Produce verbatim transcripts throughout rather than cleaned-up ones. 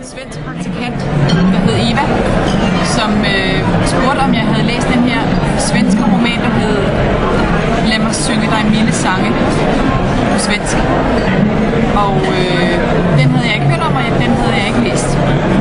en svensk praktikant, der hed Eva, som øh, spurgte, om jeg havde læst den her svenske roman, der hed Lad mig synge dig milde sange på svensk. Og øh, den havde jeg ikke hørt om, og den havde jeg ikke læst.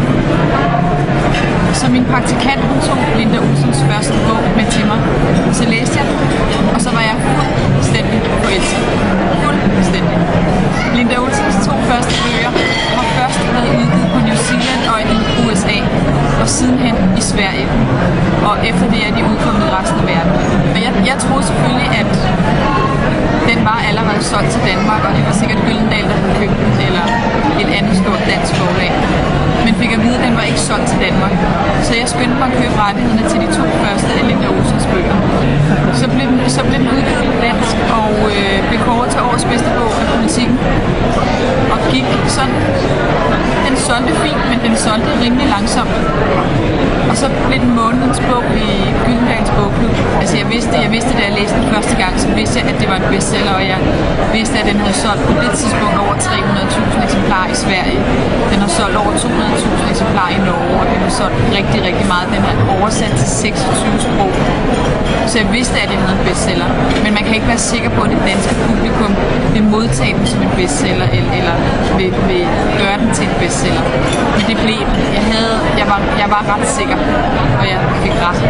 Så min praktikant, hun tog Linda Olsons første bog med til mig. Så læste jeg den, og så var jeg fuldstændig forelsket. Fuldstændig. Linda Olsons to første bøger har først været udgivet på New Zealand og i U S A, og sidenhen i Sverige. Og efter det er de udkommet i resten af verden. Men jeg, jeg troede selvfølgelig, at den var allerede solgt til Danmark, og det var sikkert Gyldendal, der havde købt den, eller et andet stort dansk forlag. Men fik at vide, at den var ikke solgt til Danmark. Så jeg skyndte mig at købe rettighederne til de to første af Linda Olsons bøger. Så blev den, så blev den udgivet på dansk, og øh, blev kåret til årets bedste bog af Politikken. Og gik sådan, den solgte fint, men den solgte rimelig langsomt. Og så blev den månedens bog i Gyldendals bogklub. Altså jeg vidste, jeg vidste, da jeg læste den første gang, så vidste jeg, at det var en bestseller, og jeg vidste, at den havde solgt på det tidspunkt over tre hundrede tusind eksemplarer i Sverige. Den har solgt over to hundrede tusind eksemplarer i Norge, og den har solgt rigtig, rigtig meget. Den er oversat til seksogtyve sprog. Så jeg vidste, at jeg havde en bestseller. Men man kan ikke være sikker på, at det danske publikum vil modtage den som en bestseller, eller, eller vil, vil gøre den til en bestseller. Men det blev den. Jeg, havde, jeg, var, jeg var ret sikker, og jeg fik ret.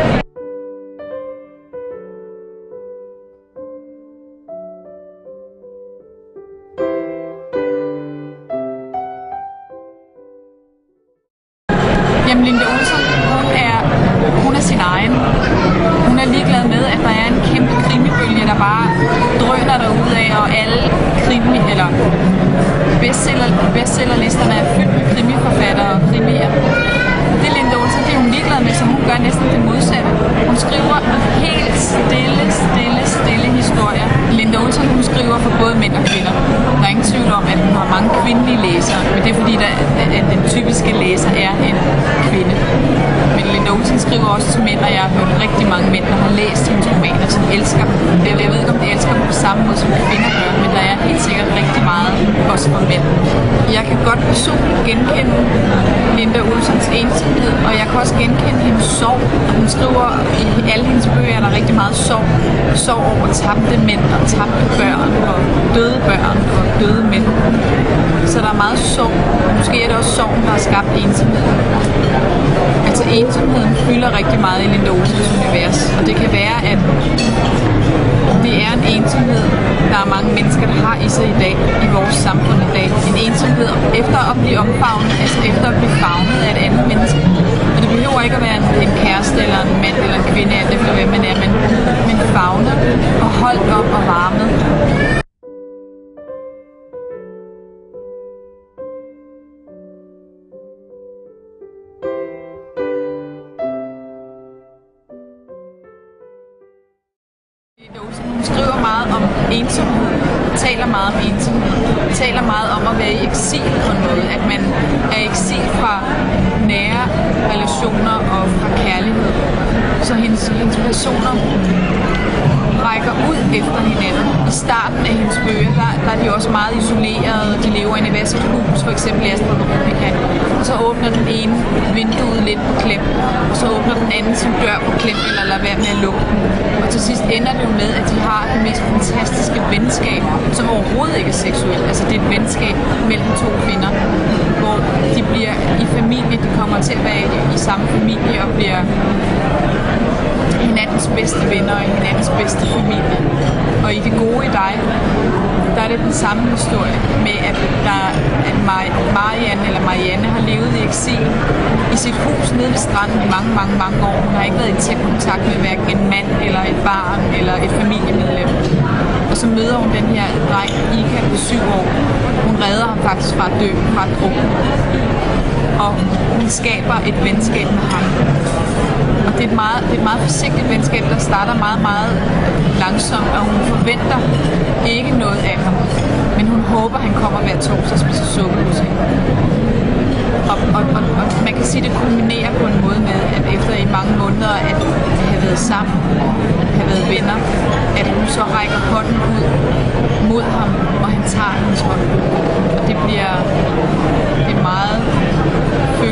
Jamen Linda Olson, hun er, hun er sin egen. Hun er ligeglad med, at der er en kæmpe krimibølge, der bare drøner derudad, og alle krimi, eller bestseller, bestsellerlisterne er fyldt med krimiforfattere og krimier. Det er Linda Olson, det er hun ligeglad med, så hun gør næsten det modsatte. Hun skriver helt stille, stille, stille historier. Linda Olson, hun skriver for både mænd og kvinder. Der er ingen tvivl om, at hun har mange kvindelige læsere, men det er fordi, der, at den typiske læser er en kvinde. Men Linda Olson skriver også til mænd, og jeg har hørt rigtig mange mænd, der har læst hendes romaner, som elsker dem. Jeg ved ikke, om de elsker dem på samme måde, som kvinder gør, men der er helt sikkert rigtig meget også for mænd. Jeg kan godt personligt genkende Linda Olsons ensomhed, og jeg kan også genkende hendes sorg. Hun skriver i alle hendes bøger, er der rigtig meget sorg. Sorg over tabte mænd og tabte børn, og døde børn og døde mænd. Så der er meget sorg. Måske er det også sorgen, der har skabt ensomhed. Altså ensomheden fylder rigtig meget i Linda Olsons univers, og det kan være, at det er en ensomhed, der er mange mennesker, der har i sig i dag, i vores samfund i dag. En ensomhed efter at blive omfavnet, altså efter at blive favnet af et andet menneske. Og det behøver ikke at være en, en kæreste, eller en mand, eller en kvinde, alt efter hvem man er, men, men favnet og holdt op og varmet. Hun skriver meget om ensomhed, taler meget om ensomhed, taler meget om at være i eksil på en måde, at man er i eksil fra nære relationer og fra kærlighed. Så hendes, hendes personer rækker ud efter hinanden. I starten af hendes bøger, der, der er de også meget isolerede, de lever inde i hver sit hus, for eksempel i Astrid Veronica. Og så åbner den ene vinduet lidt på klem, og så åbner den anden sin dør på klem, eller lader være med at lukke den. Og til sidst ender det jo med, at de har det mest fantastiske venskab, som overhovedet ikke er seksuelt. Altså det er et venskab mellem to kvinder, hvor de bliver i familie, de kommer til at være i, i samme familie og bliver hinandens bedste venner og hinandens bedste familie. Og i Det gode i dig, der er det den samme historie med, at, der, at Marianne, eller Marianne har levet i eksil i sit hus nede ved stranden i mange, mange, mange år. Hun har ikke været i tæt kontakt med hverken en mand, eller et barn, eller et familiemedlem. Og så møder hun den her dreng, Ika, på syv år. Hun redder ham faktisk fra at dø, fra at drukne. Og hun skaber et venskab med ham. Og det er, et meget, det er et meget forsigtigt venskab, der starter meget, meget langsomt, og hun forventer ikke noget af ham. Men hun håber, han kommer hver torsdag og spiser suppe hos hende. Og, og, og, og man kan sige, at det kulminerer på en måde med, at efter i mange måneder, at de har været sammen, har været venner, at hun så rækker hånden ud mod ham, og han tager hendes hånd. Og det bliver det er meget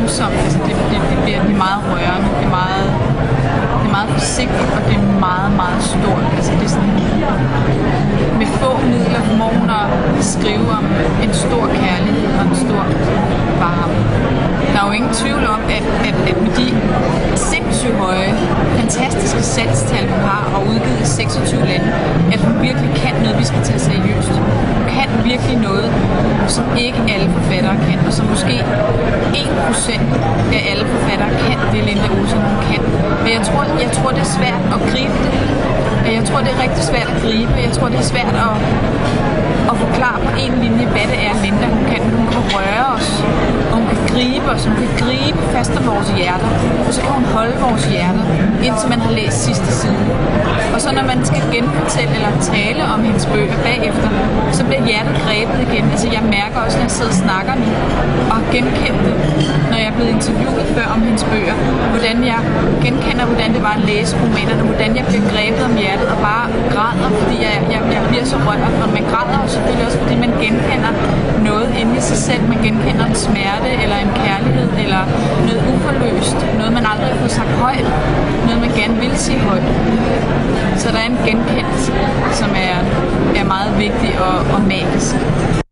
følsomt. Altså, det, det, det, bliver, det er meget rørende, det er meget, det er meget forsigtigt, og det er meget, meget stort. Altså, det er sådan, med få midler formår hun at skrive om en stor kærlighed og en stor varme. Der er jo ingen tvivl om, at, at, at med de sindssygt høje, fantastiske salgstal, hun har og udgivet i seksogtyve lande, at hun virkelig kan noget, vi skal tage seriøst. Hun kan virkelig noget, som ikke alle forfattere kan, og som måske en procent af alle forfattere kan, det Linda Olsson hun kan. Men jeg tror, jeg tror, det er svært at gribe det. Jeg tror, det er rigtig svært at gribe. Jeg tror, det er svært at, at forklare på en linje, hvad det er, Linda hun kan. Hun kan røre os, og hun kan gribe os, hun kan gribe fast om vores hjerter, og så kan hun holde vores hjerter, indtil man har læst sidste side. Og så når man skal genfortælle eller tale om hendes bøger bagefter, så bliver hjertet grebet igen. Altså jeg mærker også, når jeg sidder og snakker nu, og har genkendt det, når jeg er blevet interviewet før om hendes bøger, hvordan jeg genkender, hvordan det var at læse romanerne, hvordan jeg bliver grebet om hjertet og bare græder, fordi jeg, jeg, jeg bliver så rørt. Og man græder jo selvfølgelig også, fordi man genkender noget inde i sig selv. Man genkender en smerte, eller en kærlighed, eller noget uforløst. Noget, man aldrig har fået sagt højt. Noget, man gerne vil sige højt. Så der er en genkendelse, som er, er meget vigtig og, og magisk.